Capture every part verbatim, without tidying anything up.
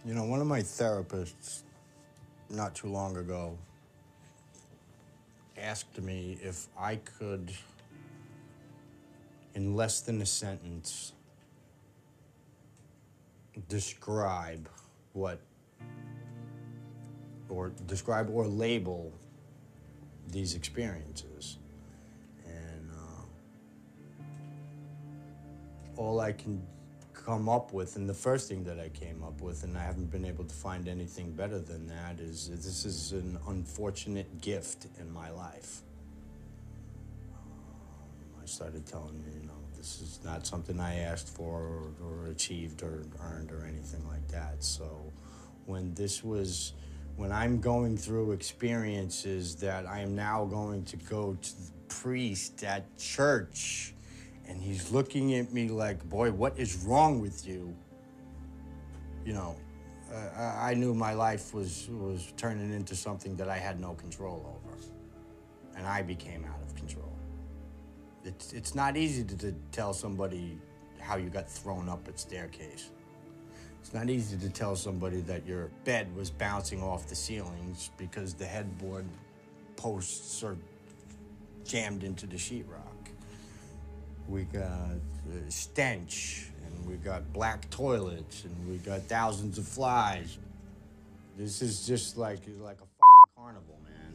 You know, one of my therapists not too long ago asked me if I could, in less than a sentence, describe what, or describe or label these experiences. And uh, all I can come up with, and the first thing that I came up with, and I haven't been able to find anything better than that, is this is an unfortunate gift in my life. Um, I started telling me, you know, this is not something I asked for or, or achieved or earned or anything like that. So when this was, when I'm going through experiences that I am now going to go to the priest at church, and he's looking at me like, boy, what is wrong with you? You know, uh, I knew my life was, was turning into something that I had no control over. And I became out of control. It's, it's not easy to, to tell somebody how you got thrown up a staircase. It's not easy to tell somebody that your bed was bouncing off the ceilings because the headboard posts are jammed into the sheetrock. We got uh, stench, and we got black toilets, and we got thousands of flies. This is just like, like a fucking carnival, man.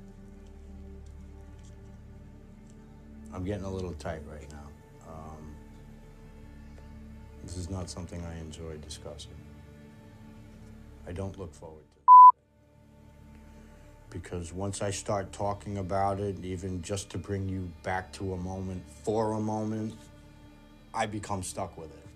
I'm getting a little tight right now. Um, this is not something I enjoy discussing. I don't look forward to it. Because once I start talking about it, even just to bring you back to a moment, for a moment, I become stuck with it.